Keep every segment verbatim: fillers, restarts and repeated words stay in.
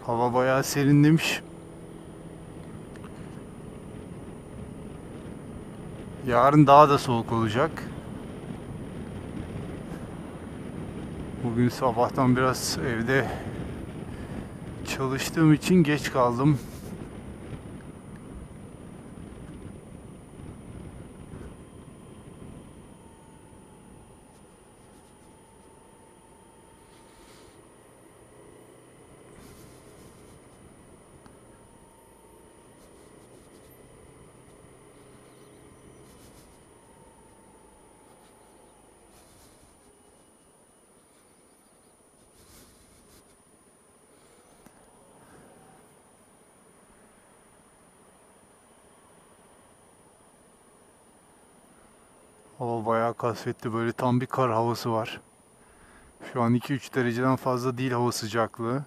Hava bayağı serinlemiş. Yarın daha da soğuk olacak. Bugün sabahtan biraz evde çalıştığım için geç kaldım. Hava bayağı kasvetli, böyle tam bir kar havası var. Şu an iki üç dereceden fazla değil hava sıcaklığı.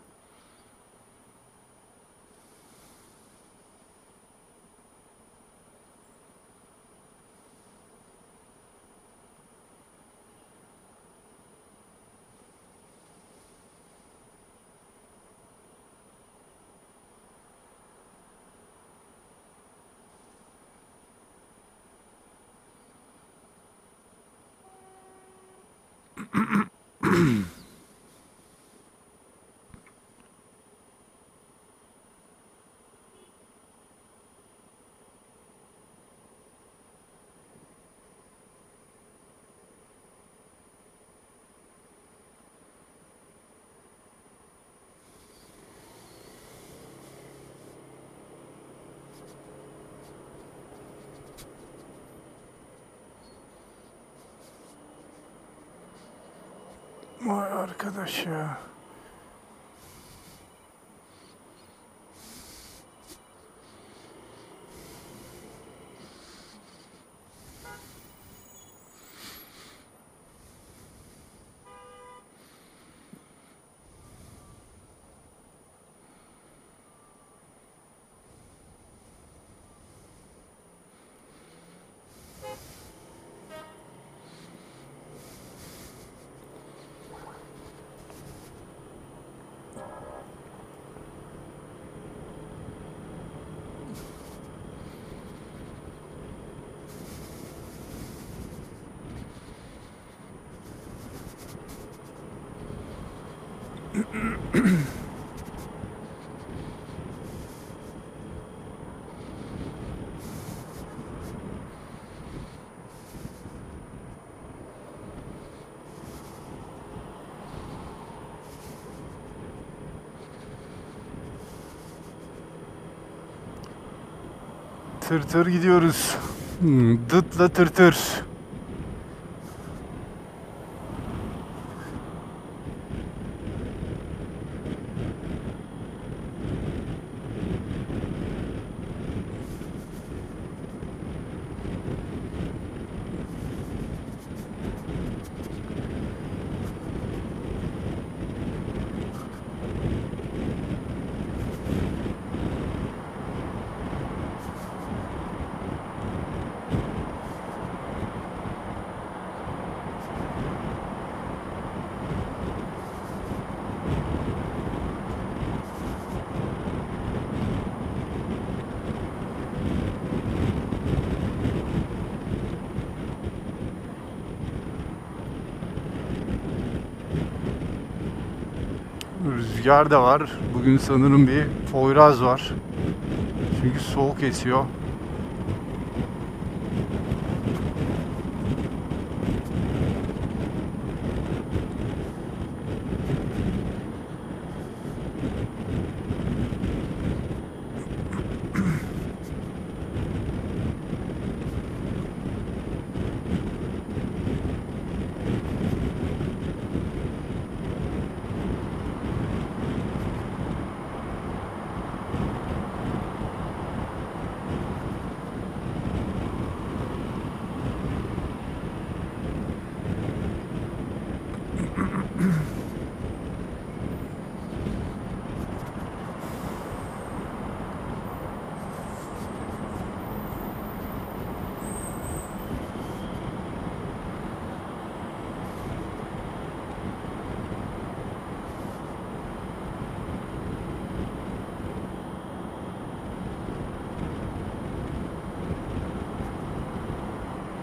Vay arkadaş ya. Tır tır gidiyoruz. Hmm, Dıtla tır tır. Rüzgar da var. Bugün sanırım bir Poyraz var. Çünkü soğuk esiyor.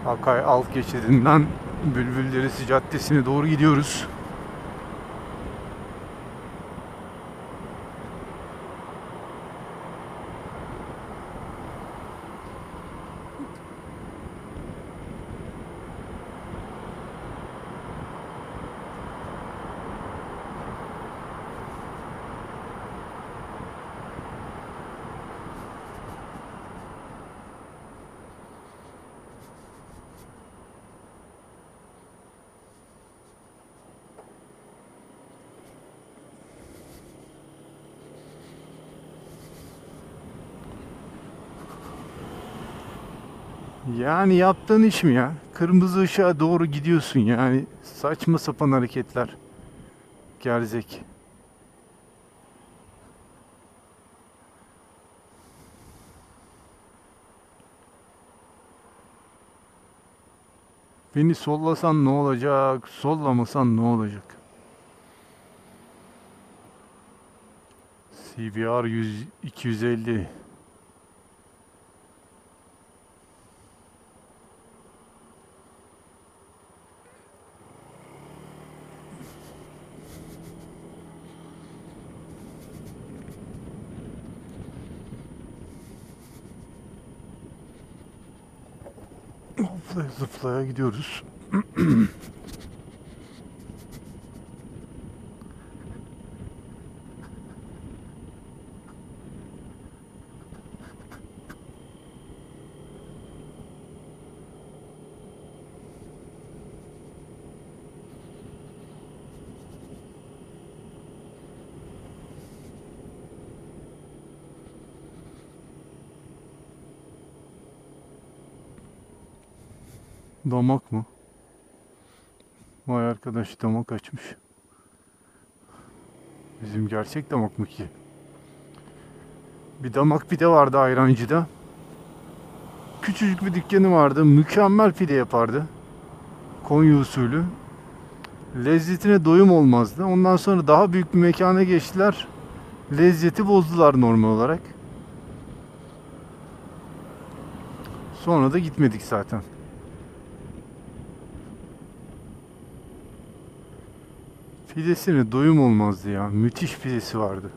Akay alt geçidinden Bülbülderesi Caddesi'ne doğru gidiyoruz. Yani yaptığın iş mi ya? Kırmızı ışığa doğru gidiyorsun yani. Saçma sapan hareketler. Gerzek. Beni sollasan ne olacak? Sollamasan ne olacak? C B R yüz iki yüz elli. Hoplaya zıplaya gidiyoruz. Damak mı? Vay arkadaş, damak açmış. Bizim gerçek damak mı ki? Bir damak pide vardı ayrancıda. Küçücük bir dükkanı vardı. Mükemmel pide yapardı. Konya usulü. Lezzetine doyum olmazdı. Ondan sonra daha büyük bir mekana geçtiler. Lezzeti bozdular normal olarak. Sonra da gitmedik zaten. Pidesine doyum olmazdı ya. Müthiş pidesi vardı.